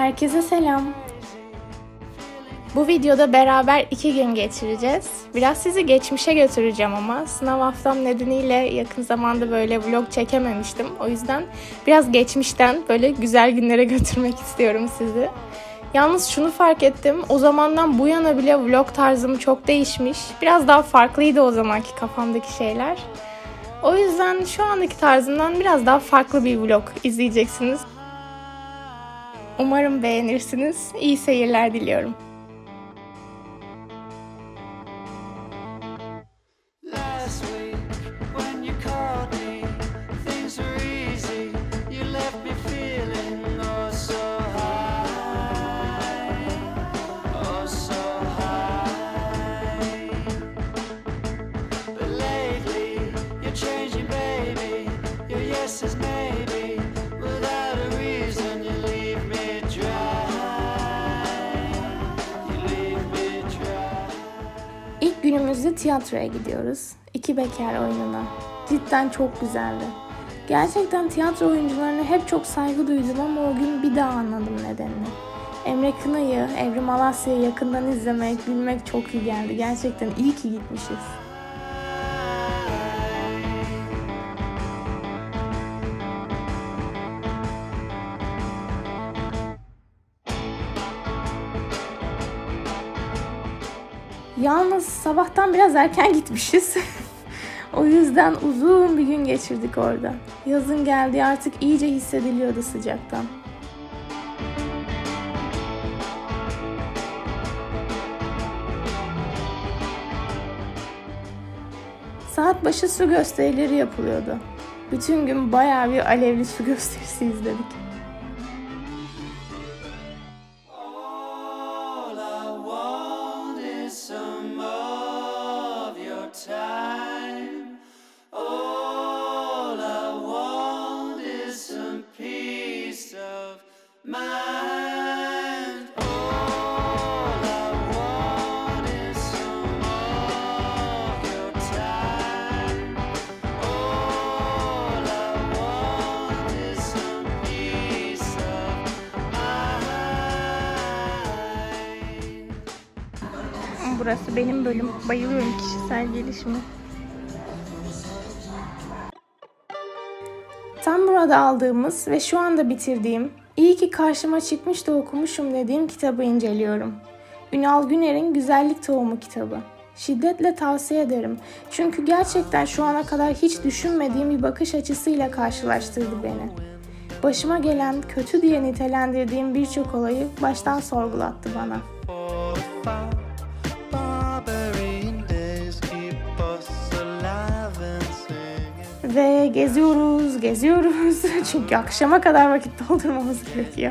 Herkese selam. Bu videoda beraber 2 gün geçireceğiz. Biraz sizi geçmişe götüreceğim ama sınav haftam nedeniyle yakın zamanda böyle vlog çekememiştim. O yüzden biraz geçmişten böyle güzel günlere götürmek istiyorum sizi. Yalnız şunu fark ettim, o zamandan bu yana bile vlog tarzım çok değişmiş. Biraz daha farklıydı o zamanki kafamdaki şeyler. O yüzden şu andaki tarzımdan biraz daha farklı bir vlog izleyeceksiniz. Umarım beğenirsiniz. İyi seyirler diliyorum. İlk günümüzde tiyatroya gidiyoruz. İki Bekar oyununa. Cidden çok güzeldi. Gerçekten tiyatro oyuncularına hep çok saygı duydum ama o gün bir daha anladım nedenini. Emre Kınay'ı, Evrim Alasya'yı yakından izlemek, bilmek çok iyi geldi. Gerçekten iyi ki gitmişiz. Yalnız sabahtan biraz erken gitmişiz. O yüzden uzun bir gün geçirdik orada. Yazın geldiği artık iyice hissediliyordu sıcaktan. Saat başı su gösterileri yapılıyordu. Bütün gün bayağı bir alevli su gösterisi izledik. Burası benim bölüm. Bayılıyorum kişisel gelişime. Tam burada aldığımız ve şu anda bitirdiğim, iyi ki karşıma çıkmış da okumuşum dediğim kitabı inceliyorum. Ünal Güner'in Güzellik Tohumu kitabı. Şiddetle tavsiye ederim. Çünkü gerçekten şu ana kadar hiç düşünmediğim bir bakış açısıyla karşılaştırdı beni. Başıma gelen, kötü diye nitelendirdiğim birçok olayı baştan sorgulattı bana. Ve geziyoruz. Çünkü akşama kadar vakit doldurmamız gerekiyor.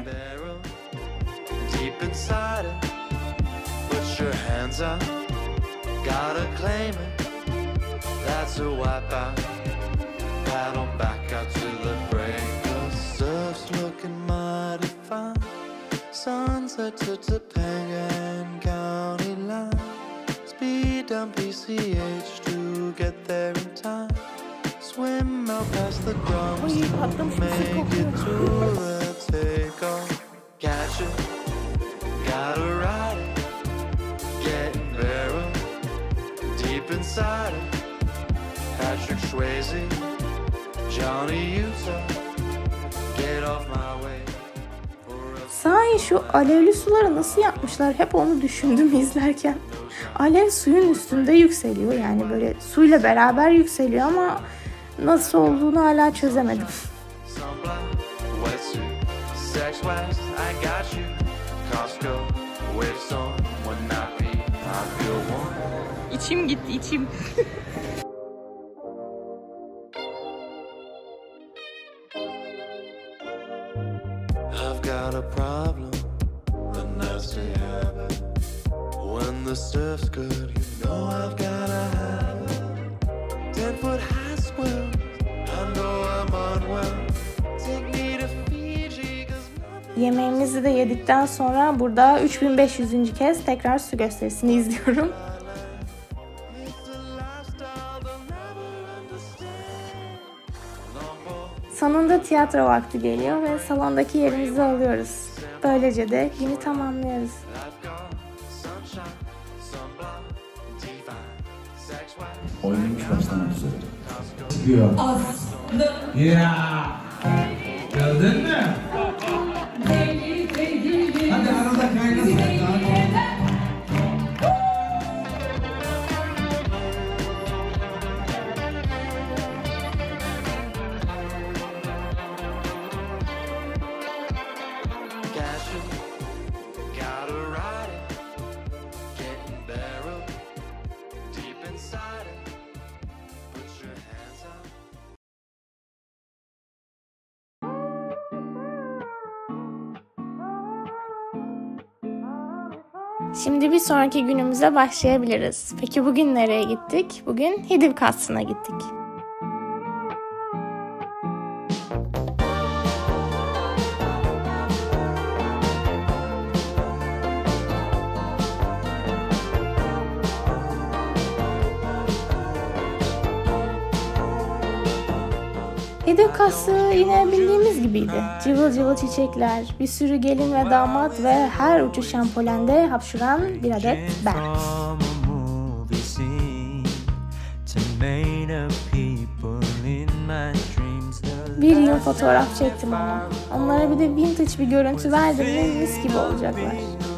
Swim out past the drums to make it to the takeoff. Catch it, gotta ride it, getting barrel deep inside it. Patrick Swayze, Johnny Utah, get off my way. Sahi şu alevli suları nasıl yapmışlar? Hep onu düşündüm izlerken. Alev suyun üstünde yükseliyor, yani böyle suyla beraber yükseliyor ama nasıl olduğunu hala çözemedim. İçim gitti, içim. I've got a problem, a nasty habit. When the stuff's good, you know I've gotta have it. 10-foot high swell, I know I'm unwell. Take me to Fiji, 'cause Yemeğimizi de yedikten sonra burada 3500. kez tekrar su gösterisini izliyorum. Sonunda tiyatro vakti geliyor ve salondaki yerimizi alıyoruz. Böylece de günü tamamlıyoruz. Oynamış başlamak üzere. Çıkıyor. Aslı. Ya. Gördün mü? Hadi arada kaynasın. Şimdi bir sonraki günümüze başlayabiliriz. Peki bugün nereye gittik? Bugün Hidivkas'ına gittik. Hidivkas'ı yine bildiğimiz gibiydi. Cıvıl cıvıl çiçekler, bir sürü gelin ve damat ve her uçuşan polende hapşuran bir adet ben. Bir yıl fotoğraf çektim ama. Onlara bir de vintage bir görüntü verdim mi mis gibi olacaklar.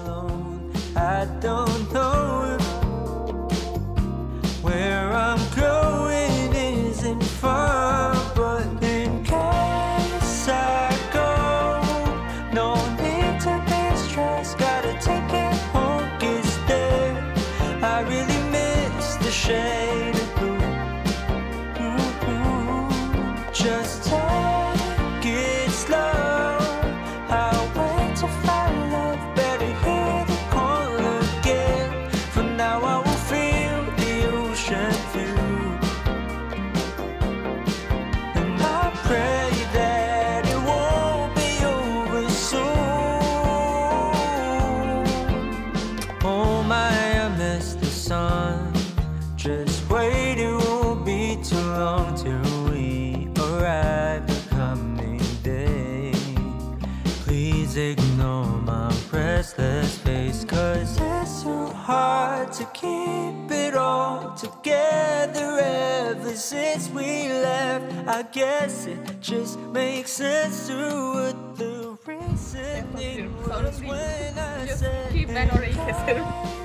Ignore my restless face, 'cause it's so hard to keep it all together ever since we left. I guess it just makes sense to what the reason it was when I said Ben orayı keserim.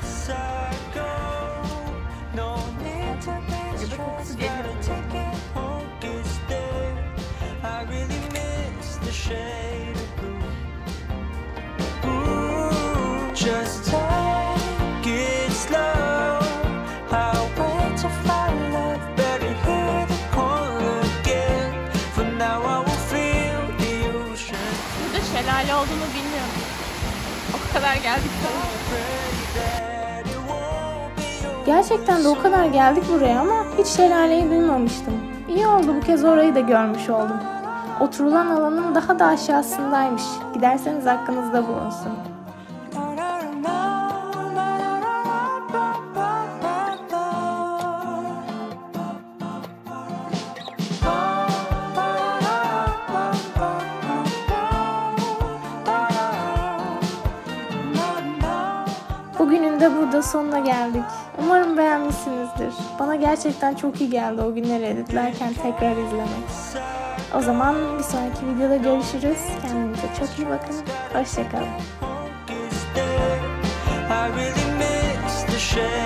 no need to be stressed, gotta take it home, get there. I really miss the shade of blue. Just take it slow. I'll wait to find love. Better hear the call again. For now I will feel the ocean. Burada şelale olduğunu bilmiyorum. O kadar geldik. Gerçekten de o kadar geldik buraya ama hiç şelaleyi duymamıştım. İyi oldu, bu kez orayı da görmüş oldum. Oturulan alanın daha da aşağısındaymış. Giderseniz aklınızda bulunsun. Bugünün de burada sonuna geldik. Umarım beğenmişsinizdir. Bana gerçekten çok iyi geldi o günleri editlerken tekrar izlemek. O zaman bir sonraki videoda görüşürüz. Kendinize çok iyi bakın. Hoşça kalın.